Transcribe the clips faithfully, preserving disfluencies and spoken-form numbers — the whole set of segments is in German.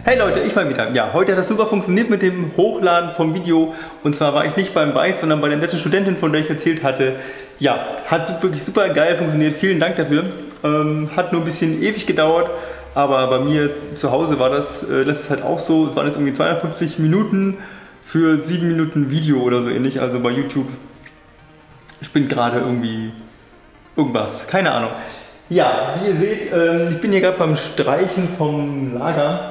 Hey Leute, ich mal wieder. Ja, heute hat das super funktioniert mit dem Hochladen vom Video. Und zwar war ich nicht beim Weiß, sondern bei der netten Studentin, von der ich erzählt hatte. Ja, hat wirklich super geil funktioniert. Vielen Dank dafür. Ähm, hat nur ein bisschen ewig gedauert. Aber bei mir zu Hause war das, äh, das ist halt auch so. Es waren jetzt irgendwie zweihundertfünfzig Minuten für sieben Minuten Video oder so ähnlich. Also bei YouTube spinnt gerade irgendwie irgendwas. Keine Ahnung. Ja, wie ihr seht, äh, ich bin hier gerade beim Streichen vom Lager.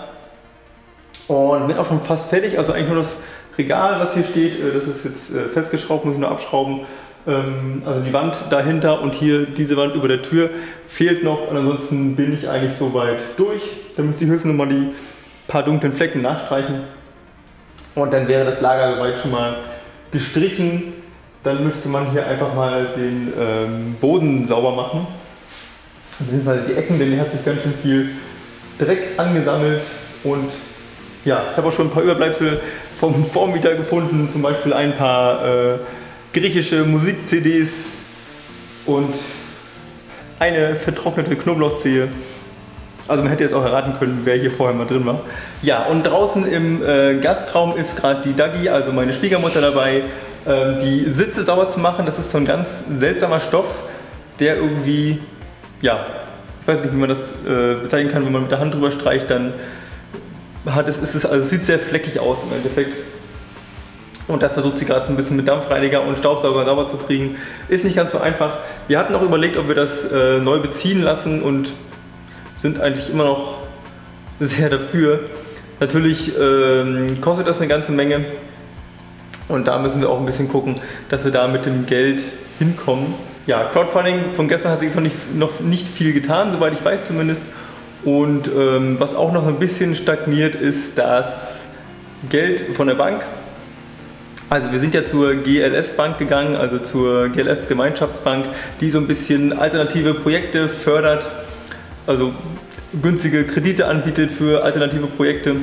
Und bin auch schon fast fertig, also eigentlich nur das Regal, was hier steht, das ist jetzt festgeschraubt, muss ich nur abschrauben. Also die Wand dahinter und hier diese Wand über der Tür fehlt noch und ansonsten bin ich eigentlich soweit durch. Da müsste ich höchstens noch mal die paar dunklen Flecken nachstreichen. Und dann wäre das Lager soweit schon mal gestrichen. Dann müsste man hier einfach mal den ähm, Boden sauber machen. Beziehungsweise die Ecken, denn hier hat sich ganz schön viel Dreck angesammelt. Und ja, ich habe auch schon ein paar Überbleibsel vom Vormieter gefunden, zum Beispiel ein paar äh, griechische Musik-C Ds und eine vertrocknete Knoblauchzehe. Also man hätte jetzt auch erraten können, wer hier vorher mal drin war. Ja, und draußen im äh, Gastraum ist gerade die Dagi, also meine Schwiegermutter, dabei, äh, die Sitze sauber zu machen. Das ist so ein ganz seltsamer Stoff, der irgendwie, ja, ich weiß nicht, wie man das äh, bezeichnen kann, wenn man mit der Hand drüber streicht, dann hat es, ist es, also es sieht sehr fleckig aus im Endeffekt. Und das versucht sie gerade so ein bisschen mit Dampfreiniger und Staubsauger sauber zu kriegen. Ist nicht ganz so einfach. Wir hatten auch überlegt, ob wir das äh, neu beziehen lassen und sind eigentlich immer noch sehr dafür. Natürlich ähm, kostet das eine ganze Menge und da müssen wir auch ein bisschen gucken, dass wir da mit dem Geld hinkommen. Ja, Crowdfunding von gestern hat sich noch nicht, noch nicht viel getan, soweit ich weiß zumindest. Und ähm, was auch noch so ein bisschen stagniert, ist das Geld von der Bank. Also wir sind ja zur G L S Bank gegangen, also zur G L S Gemeinschaftsbank, die so ein bisschen alternative Projekte fördert, also günstige Kredite anbietet für alternative Projekte.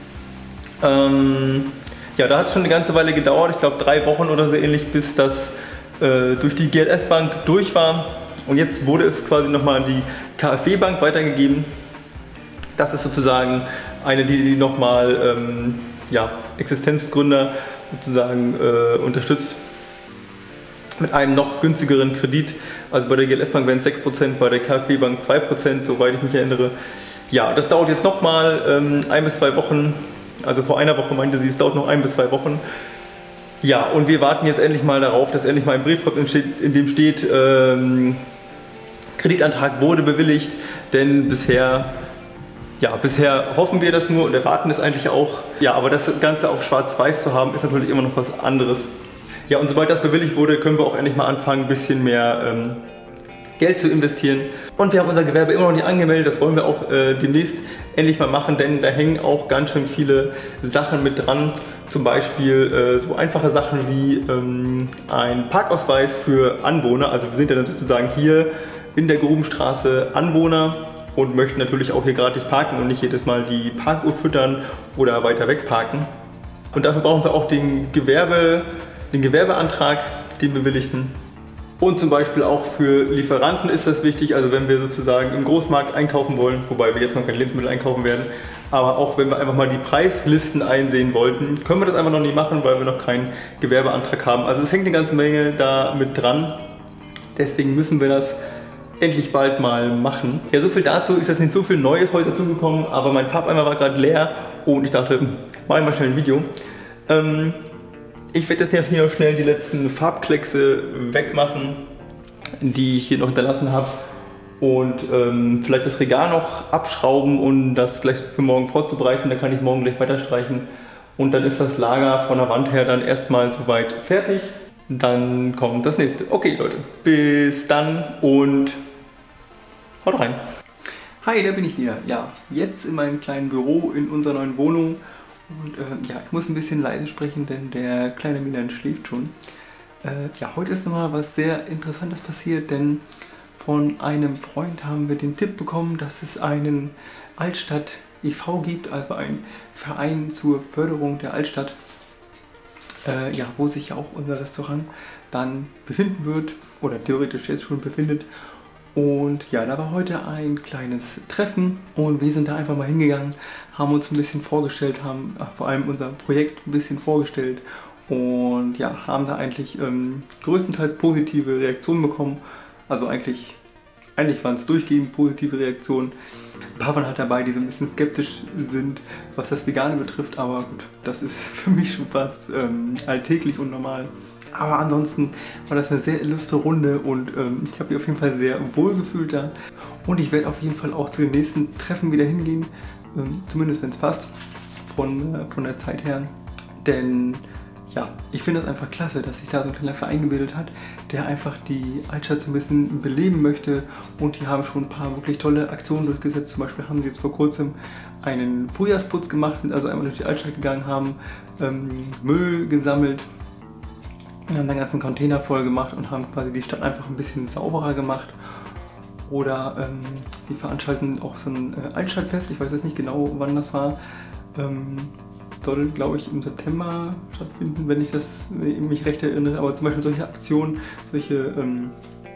Ähm, ja, da hat es schon eine ganze Weile gedauert, ich glaube drei Wochen oder so ähnlich, bis das äh, durch die G L S Bank durch war. Und jetzt wurde es quasi nochmal an die K f W Bank weitergegeben. Das ist sozusagen eine, die, die nochmal ähm, ja, Existenzgründer sozusagen äh, unterstützt mit einem noch günstigeren Kredit. Also bei der G L S Bank wären es sechs Prozent, bei der K f W Bank zwei Prozent, soweit ich mich erinnere. Ja, das dauert jetzt nochmal ähm, ein bis zwei Wochen. Also vor einer Woche meinte sie, es dauert noch ein bis zwei Wochen. Ja, und wir warten jetzt endlich mal darauf, dass endlich mal ein Brief kommt, in dem steht, ähm, Kreditantrag wurde bewilligt, denn bisher Ja, bisher hoffen wir das nur und erwarten es eigentlich auch. Ja, aber das Ganze auf schwarz-weiß zu haben, ist natürlich immer noch was anderes. Ja, und sobald das bewilligt wurde, können wir auch endlich mal anfangen, ein bisschen mehr ähm, Geld zu investieren. Und wir haben unser Gewerbe immer noch nicht angemeldet, das wollen wir auch äh, demnächst endlich mal machen, denn da hängen auch ganz schön viele Sachen mit dran. Zum Beispiel äh, so einfache Sachen wie ähm, ein Parkausweis für Anwohner. Also wir sind ja dann sozusagen hier in der Grubenstraße Anwohner und möchten natürlich auch hier gratis parken und nicht jedes Mal die Parkuhr füttern oder weiter weg parken. Und dafür brauchen wir auch den, Gewerbe, den Gewerbeantrag, den bewilligten. Und zum Beispiel auch für Lieferanten ist das wichtig, also wenn wir sozusagen im Großmarkt einkaufen wollen, wobei wir jetzt noch keine Lebensmittel einkaufen werden, aber auch wenn wir einfach mal die Preislisten einsehen wollten, können wir das einfach noch nicht machen, weil wir noch keinen Gewerbeantrag haben. Also es hängt eine ganze Menge da mit dran, deswegen müssen wir das endlich bald mal machen. Ja, so viel dazu, ist jetzt nicht so viel Neues heute dazugekommen, aber mein Farbeimer war gerade leer und ich dachte, mach ich mal schnell ein Video. Ähm, ich werde jetzt hier noch schnell die letzten Farbkleckse wegmachen, die ich hier noch hinterlassen habe und ähm, vielleicht das Regal noch abschrauben und das gleich für morgen vorzubereiten. Da kann ich morgen gleich weiter streichen und dann ist das Lager von der Wand her dann erstmal soweit fertig. Dann kommt das nächste. Okay Leute, bis dann und haut rein. Hi, da bin ich wieder. Ja, jetzt in meinem kleinen Büro in unserer neuen Wohnung. Und äh, ja, ich muss ein bisschen leise sprechen, denn der kleine Milan schläft schon. Äh, ja, heute ist nochmal was sehr Interessantes passiert, denn von einem Freund haben wir den Tipp bekommen, dass es einen Altstadt e V gibt, also einen Verein zur Förderung der Altstadt. Äh, ja, wo sich ja auch unser Restaurant dann befinden wird oder theoretisch jetzt schon befindet. Und ja, da war heute ein kleines Treffen und wir sind da einfach mal hingegangen, haben uns ein bisschen vorgestellt, haben ach, vor allem unser Projekt ein bisschen vorgestellt und ja, haben da eigentlich ähm, größtenteils positive Reaktionen bekommen. Also eigentlich, eigentlich waren es durchgehend positive Reaktionen. Ein paar waren halt dabei, die so ein bisschen skeptisch sind, was das Vegane betrifft, aber gut, das ist für mich schon fast ähm, alltäglich und normal. Aber ansonsten war das eine sehr illustre Runde und ähm, ich habe mich auf jeden Fall sehr wohl gefühlt da. Und ich werde auf jeden Fall auch zu den nächsten Treffen wieder hingehen, ähm, zumindest wenn es passt, von, äh, von der Zeit her. Denn ja, ich finde es einfach klasse, dass sich da so ein kleiner Verein gebildet hat, der einfach die Altstadt so ein bisschen beleben möchte. Und die haben schon ein paar wirklich tolle Aktionen durchgesetzt. Zum Beispiel haben sie jetzt vor kurzem einen Frühjahrsputz gemacht, sind also einmal durch die Altstadt gegangen, haben ähm, Müll gesammelt. Wir haben den ganzen Container voll gemacht und haben quasi die Stadt einfach ein bisschen sauberer gemacht. Oder ähm, sie veranstalten auch so ein äh, Altstadtfest, ich weiß jetzt nicht genau, wann das war. Ähm, soll, glaube ich, im September stattfinden, wenn ich das mich recht erinnere. Aber zum Beispiel solche Aktionen, solche, ähm,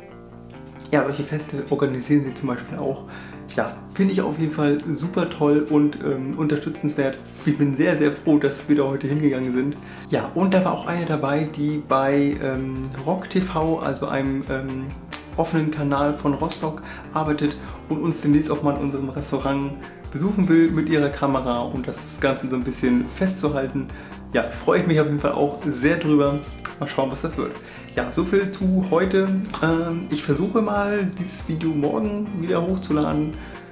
ja, solche Feste organisieren sie zum Beispiel auch. Ja, finde ich auf jeden Fall super toll und ähm, unterstützenswert. Ich bin sehr, sehr froh, dass wir da heute hingegangen sind. Ja, und da war auch eine dabei, die bei ähm, Rock T V, also einem ähm, offenen Kanal von Rostock, arbeitet und uns demnächst auch mal in unserem Restaurant besuchen will mit ihrer Kamera und das Ganze so ein bisschen festzuhalten. Ja, freue ich mich auf jeden Fall auch sehr drüber. Mal schauen, was das wird. Ja, so viel zu heute. Ähm, ich versuche mal, dieses Video morgen wieder hochzuladen.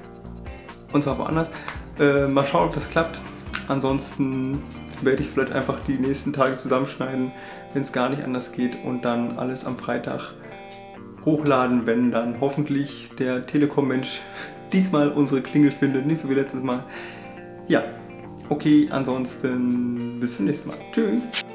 Und zwar woanders. Äh, mal schauen, ob das klappt. Ansonsten werde ich vielleicht einfach die nächsten Tage zusammenschneiden, wenn es gar nicht anders geht. Und dann alles am Freitag hochladen, wenn dann hoffentlich der Telekom-Mensch diesmal unsere Klingel findet. Nicht so wie letztes Mal. Ja, okay, ansonsten bis zum nächsten Mal. Tschüss.